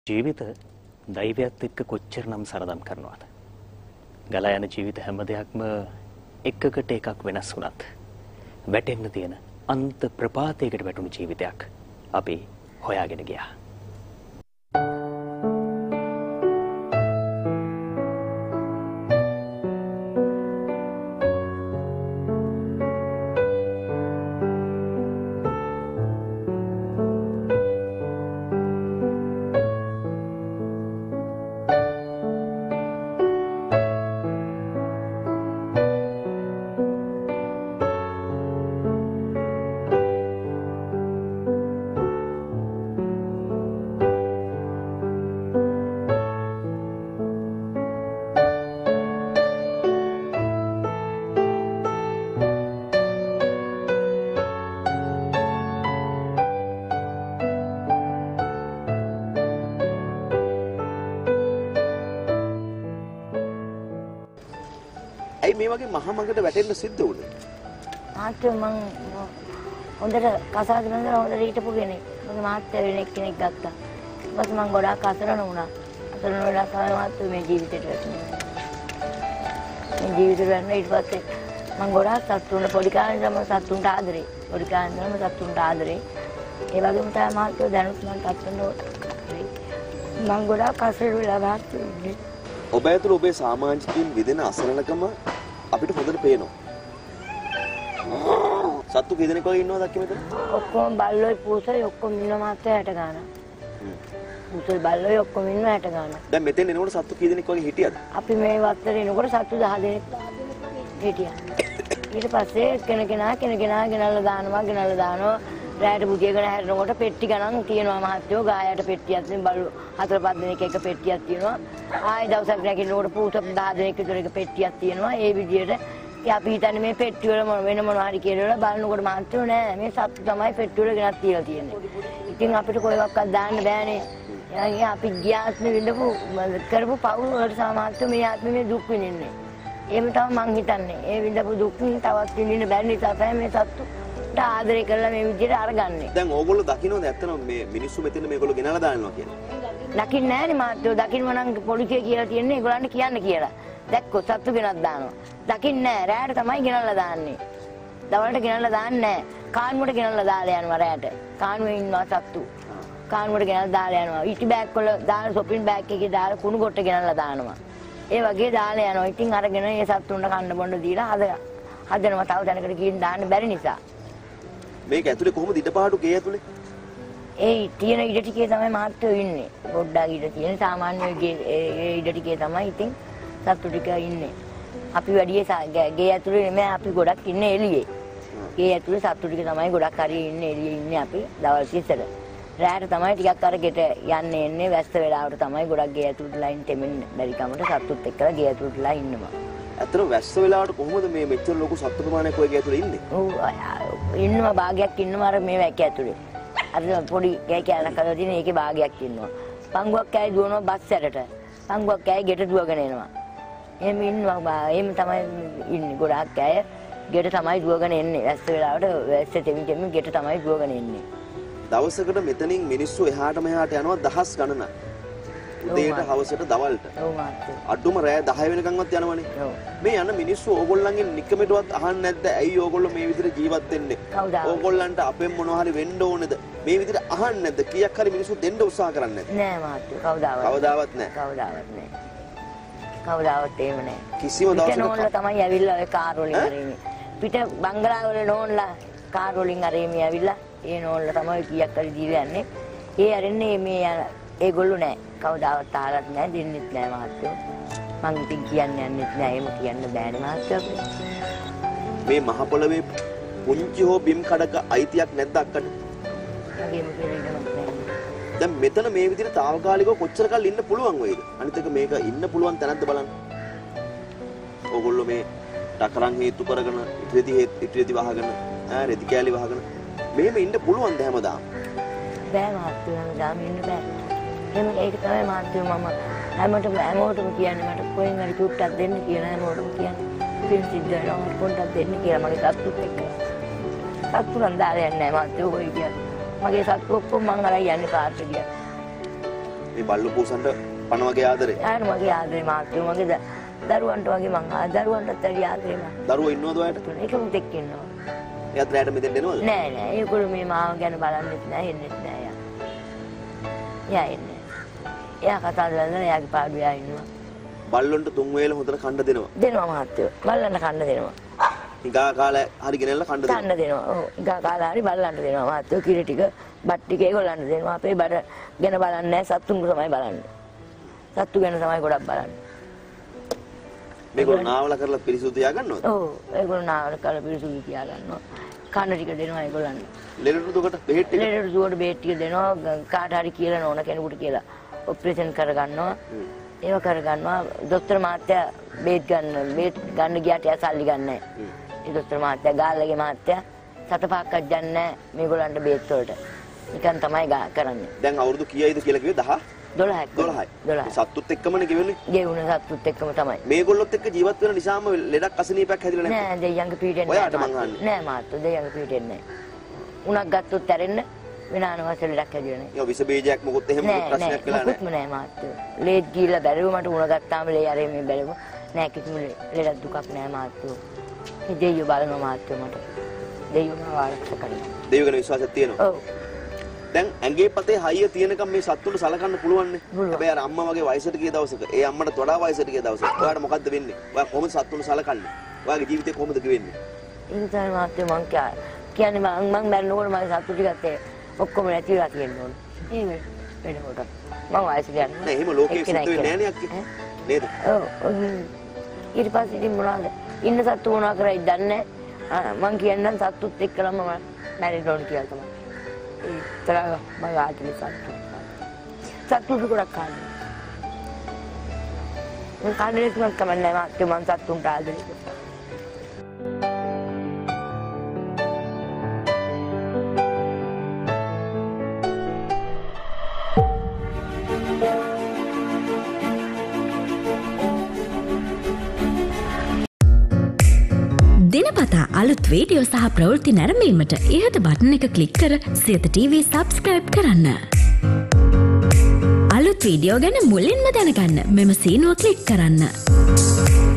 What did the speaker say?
ජීවිත දෛවයත් එක්ක කොච්චරනම් සරදම් කරනවද? ගලා යන ජීවිත හැම දෙයක්ම එකකට එකක් වෙනස් වුණත් වැටෙන්න තියෙන අන්ත ප්‍රපාතයකට වැටුණු ජීවිතයක් අපි හොයාගෙන ගියා. මේ වගේ මහමඟට වැටෙන්න සිද්ධ වුණේ. මාත්‍ය මං හොඳට කසාද බඳලා හොඳට හිටපු කෙනෙක්. මගේ මාත්‍ය වෙන කෙනෙක් ගත්තා. ඊට පස්සේ මං ගොඩාක් අසරණ වුණා. අසරණ වෙලා තමයි මාත්‍ය මේ ජීවිතේට වැටුනේ. මේ ජීවිතේට වැටුණා ඊට පස්සේ මං ගොඩාක් සතුටු වුණා. පොඩි කාලේ ඉඳන්ම සතුටුන්ට ආදරේ. පොඩි කාලේ ඉඳන්ම සතුටුන්ට ආදරේ. ඒ වගේම තමයි මාත්‍ය දැනුත් මං සතුටුන්ට මං ගොඩාක් අසරණ වෙලා මාත්‍ය ඉන්නේ. ඔබ ඇතුළු ඔබේ සමාජිකයින් විදෙන අසරණකම අපිට හොඳට පේනවා. සත්තු කී දෙනෙක් වගේ ඉන්නවද අක්කි මෙතන? ඔක්කොම බල්ලෝයි පූසයි ඔක්කොම ඉන්න මාත්‍ය 60 ගානක්. පූසයි බල්ලෝයි ඔක්කොම ඉන්න 60 ගානක්. දැන් මෙතෙන් එනකොට සත්තු කී දෙනෙක් වගේ හිටියද? අපි මේ වත්තේ එනකොට සත්තු 10 දෙනෙක් හිටියා. ඊට පස්සේ කෙනකෙනා ගෙනල්ලා දානවා. රැයට බුදියගෙන හැරෙනකොට පෙට්ටි ගණන් තියෙනවා මහත්තයෝ. ගායට පෙට්ටියක් තියෙන බලු 4-5 දෙනෙක් එක පෙට්ටියක් තියෙනවා. ආයෙ දවසක් නැගිටිනකොට පූස 10 දෙනෙක් විතර එක පෙට්ටියක් තියෙනවා. ඒ විදිහට අපි හිතන්නේ මේ පෙට්ටි වල වෙන මොනවා හරි කියලා බලනකොට මහත්තයෝ නෑ මේ සත්තු තමයි පෙට්ටි වල ගෙනත් තියලා තියෙන්නේ. ඉතින් අපිට කොයිවක්වත් දාන්න බෑනේ. එයාගේ අපි ගියාස්නේ විඳපු කරපු පව් වලට සමහත්තු මේ ආත්මේ මේ දුක් විඳින්නේ. එහෙම තමයි මං හිතන්නේ. ඒ විඳපු දුක් තවත් විඳින්න බැරි නිසා තමයි මේ සත්තු ආදරේ කරලා මේ විදිහට අරගන්නේ. දැන් ඕගොල්ලෝ දකින්නද ඇත්තටම මේ මිනිස්සු මෙතන මේගොල්ලෝ ගෙනලා දානවා කියලා? දකින්නේ නැහැනේ මාත්‍යෝ. දකින්නම නම් පොලිසිය කියලා තියන්නේ ඒගොල්ලන්ට කියන්න කියලා. දැක්කොත් සත්තු ගෙනත් දානවා. දකින්නේ නැහැ. රැයට තමයි ගෙනල්ලා දාන්නේ. දවල්ට ගෙනල්ලා දාන්නේ නැහැ. කාන්මුවට ගෙනල්ලා දාලා යනවා රැයට. කාන්මුවේ ඉන්නවා සත්තු. කාන්මුවට ගෙනල්ලා දාලා යනවා. ඉටි බෑග් වල දාලා shopping bag එකේ දාලා කුණු ගොට්ට ගෙනල්ලා දානවා. ඒ වගේ දාලා යනවා. ඉතින් අරගෙන මේ සත්තුන්ට කන්න බොන්න දීලා හදනවා. තව තැනකට ගිහින් දාන්න බැරි නිසා. මේක ඇතුලේ කොහොමද ඉඩපාඩු ගේ ඇතුලේ? ඒ තියෙන ඉඩ ටිකේ තමයි මාත්‍යෝ ඉන්නේ. පොඩ්ඩක් ඉඩ තියෙන සාමාන්‍ය ඒ ඉඩ ටිකේ තමයි ඉතින් සත්තු ටික ඉන්නේ. අපි වැඩි ගේ ඇතුලේ නෙමෙයි අපි ගොඩක් ඉන්නේ එළියේ. ගේ ඇතුලේ සත්තු ටික තමයි ගොඩක් හරිය ඉන්නේ එළියේ ඉන්නේ අපි දවල් 30ට. රාත්‍රී තමයි ටිකක් අර ගෙට යන්නේ එන්නේ වැස්ස වෙලාවට තමයි ගොඩක් ගේ ඇතුලට ලයින් තෙමෙන්න බැරි කමට සත්තුත් එක්කලා ගේ ඇතුලටලා ඉන්නවා. ඇත්තටම වැස්ස වෙලාවට කොහොමද මේ මෙච්චර ලොකු සත්තු ප්‍රමාණයක් ඔය ගේ ඇතුලේ ඉන්නේ? ඔව් ඉන්නවා භාගයක් ඉන්නවා අර මේ වැක්ක ඇතුලේ. අර පොඩි ගේ කෑල්ලක් අතර තියෙන ඒකේ භාගයක් ඉන්නවා. පංගුවක් කෑයි දුවනවා බස් ඇරට. පංගුවක් කෑයි ගෙට දුවගෙන එනවා. එහෙම ඉන්නවා. එහෙම තමයි ඉන්නේ ගොඩාක් අය. ගෙට තමයි දුවගෙන එන්නේ. වැස්ස වෙලාවට වැස්ස තෙමින් ගෙට තමයි දුවගෙන එන්නේ. දවසකට මෙතනින් මිනිස්සු එහාට මෙහාට යනවා දහස් ගණනක්. උදේට හවසට දවල්ට. ඔව් මාත්‍ය. අඩුම රෑ 10 වෙනකන්වත් යනවනේ. ඔව්. මේ යන මිනිස්සු ඕගොල්ලන්ගෙන් නිකමටවත් අහන්නේ නැද්ද? ඇයි ඕගොල්ලෝ මේ විදිහට ජීවත් වෙන්නේ? ඕගොල්ලන්ට අපෙන් මොනවා හරි වෙන්න ඕනේද? මේ විදිහට අහන්නේ නැද්ද? කීයක් හරි මිනිස්සු දෙන්න උත්සාහ කරන්නේ නැද්ද? නෑ මාත්‍ය. කවදාවත් නෑ. කවදාවත් එහෙම නෑ. කිසිම දවසක නෝන්ලා තමයි ඇවිල්ලා ඔය කාර් වලින් අරගෙන. පිට බංගලා වල නෝන්ලා කාර් වලින් අරගෙන ඇවිල්ලා ඒ නෝන්ලා තමයි කීයක් හරි දීලා යන්නේ. ඒ අරන්නේ මේ ඒගොල්ලෝ නෑ. කවදාවත් ආලත් නෑ දෙන්නෙත් නෑ මහත්තයෝ. මං ඉතින් කියන්නේ යන්නෙත් නෑ. එහෙම කියන්න බෑනේ මහත්තයෝ. මේ මහ පොළවේ පුංචි හෝ බිම් කඩක අයිතියක් නැද්ද අක්කට? මගේම කියලා ඉන්නවත් නෑ. දැන් මෙතන මේ විදිහට తాවකාලිකව කොච්චර කල් ඉන්න පුළුවන් වේද? අනිත් එක මේක ඉන්න පුළුවන් තැනක්ද බලන්න. ඕගොල්ලෝ මේ ටකරන් හේතු කරගෙන ඉතිරෙදි වහගෙන රෙදි කෑලි වහගෙන මෙහෙම ඉන්න පුළුවන්ද හැමදාම? බෑ මහත්තයෝ හැමදාම ඉන්න බෑ. එහෙනම් ඒක තමයි මාත්‍යෝ මම හැමෝටම කියන්නේ මට කොහෙන් හරි චුට්ටක් දෙන්න කියලා හැමෝටම කියන්නේ. පින් සිද්ධ වෙනවා පොඩ්ඩක් දෙන්න කියලා මගේ සතුටුත් එක්ක. සතුටුන් දාලා යන්නේ නැහැ මාත්‍යෝ ඔය කියන්නේ. මගේ සතුටු ඔක්කොම මං අරන් යන්නේ කාර්ට ගියා. මේ බල්ලු පූසන්ට පණ වගේ ආදරේ. යාර මගේ ආදරේ මාත්‍යෝ මගේ දරුවන්ට වගේ මං දරුවන්ටත් ඇරි ආදරේ මං. දරුවෝ ඉන්නවද ඔයාලට? ඒකම දෙක් ඉන්නවා. එයාත් රැට මෙතෙන් එනවද? නෑ නෑ ඒගොල්ලෝ මේ මාව ගැන බලන්නෙත් නෑ එන්නෙත් නෑ යා. යා එන්නේ. එයා කතා කරලා එයාගේ පාඩුවේ එයා ඉන්නවා. බල්ලොන්ට තුන් වේල හොඳට කන්න දෙනවා. දෙනවා මහත්තයෝ. බල්ලන්ට කන්න දෙනවා. හිඟා කාලේ හරි ගෙනල්ලා කන්න දෙනවා. කන්න දෙනවා. ඔව්. හිඟා කාලා හරි බල්ලන්ට දෙනවා මහත්තයෝ. කිරි ටික බත් ටික ඒගොල්ලන්ට දෙනවා. අපේ බඩ ගැන බලන්නේ නෑ සත්තුන්ට තමයි බලන්නේ. සත්තු ගැන තමයි ගොඩක් බලන්නේ. මේගොල්ලෝ නාවල කරලා පිරිසුදු තියා ගන්නවද? ඔව්. ඒගොල්ලෝ නාවල කරලා පිරිසුදු තියා ගන්නවා. කන්න ටික දෙනවා ඒගොල්ලන්ට. ලෙඩට දුකට බෙහෙත් ටික ලෙඩට දුවට බෙහෙත් ටික දෙනවා. කාට හරි කියලා ඕන කෙනෙකුට කියලා ඔපරේෂන් කරගන්නවා. ඒව කරගන්නවා. දොස්තර මහත්තයා බෙහෙත් ගන්න ගියාට එයා සල්ලි ගන්නෑ නැහැ. ඒ දොස්තර මහත්තයා ගාල්ලගේ මහත්තයා 7-5ක් අජ්ජන්නේ නැහැ මේගොල්ලන්ට බෙහෙත් වලට. නිකන් තමයි කරන්නේ. දැන් අවුරුදු කීයයිද කියලා කිව්වේ 12යි. සත්තුත් එක්කමනේ ගෙවෙන්නේ. ගෙවුන සත්තුත් එක්කම තමයි. මේගොල්ලොත් එක්ක ජීවත් වෙන නිසාම ලෙඩක් අසනීපයක් හැදිලා නැහැ. නෑ දෙයියන්ගේ පීඩෙන්නේ ඔයාට මං අහන්නේ. නෑ මාත්තු දෙයියන්ගේ පීඩෙන්නේ නෑ. උණක් ගත්තොත් ඇරෙන්න වෙන අනවශ්‍ය ලෙඩක් හැදිලා නෑ. ඒ විස බීජයක් මොකුත් එහෙම ප්‍රශ්නයක් වෙලා නෑ. නෑ මාත්තු. ලේත් ගිහිල්ලා බැරිව මට උණ ගත්තාම ලේ අරේ මේ බැරිව නෑ කිසිම ලෙඩක් දුකක් නෑ මාත්තු. මේ දෙයියෝ බලනවා මාත්තු මට. දෙයියෝ මාව ආරක්ෂා කරනවා. දෙයියෝ ගැන විශ්වාසයක් තියෙනවා. ඔව්. දැන් ඇඟේ පතේ හයිය තියෙනකම් මේ සත්තුන්ට සලකන්න පුළුවන් නේ. හැබැයි අර අම්මා වගේ වයසට ගිය දවසක ඒ අම්මට වඩා වයසට ගිය දවසක ඔයාට මොකද්ද වෙන්නේ? ඔයා කොහොමද සත්තුන්ට සලකන්නේ? ඔයාගේ ජීවිතේ කොහොමද ගෙවෙන්නේ? ඒක තමයි මාත්‍ය මං කියන්නේ මං මැරෙනකොට මගේ සත්තු ටිකත් ඔක්කොම නැති වෙලා තියෙනවා. ඒ වෙනකොට මං වයසට යනවා. නෑ එහෙම ලෝකේ සිද්ධ වෙන්නේ නෑනේ අක්කේ. නේද? ඔව්. ඊට පස්සේ ඉතින් මොනවාද? ඉන්න සත්තු මොනවා කරයිද දන්නේ නැහැ. මං කියන්නම් සත්තුත් එක්කලම මම මැරෙන්න ඕන කියලා තමයි. තරහ මගේ ආතලේ සත්තු ගොඩක් කාන්නේ. මම කාන්නේ තුනක් කමන්නේ මාත් මම සත්තුන්ට ආදරේ. දිනපතා අලුත් වීඩියෝ සහ ප්‍රවෘත්ති නැරඹීමට ඉහත බටන් එක ක්ලික් කර සියත TV සබ්ස්ක්‍රයිබ් කරන්න. අලුත් වීඩියෝ ගැන මුලින්ම දැනගන්න මෙම සීනුව ක්ලික් කරන්න.